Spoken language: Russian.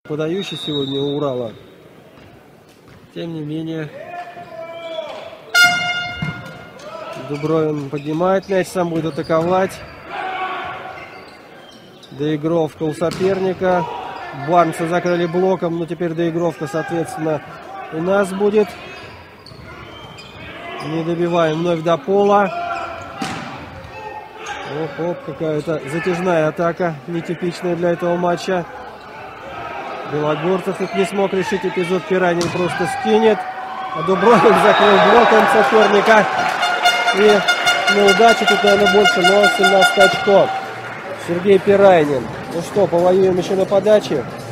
Подающий сегодня у Урала. Тем не менее, Дубровин поднимает мяч, сам будет атаковать. Доигровка у соперника. Барнса закрыли блоком, но теперь доигровка, соответственно, у нас будет. Не добиваем вновь до пола. Оп-оп, какая-то затяжная атака, нетипичная для этого матча. Белогорцев тут не смог решить эпизод, Пиранин просто скинет. А Дубровин закрыл блоком соперника. И на удачу тут, наверное, больше, но 17 очков. Сергей Пиранин. Ну что, повоюем еще на подаче.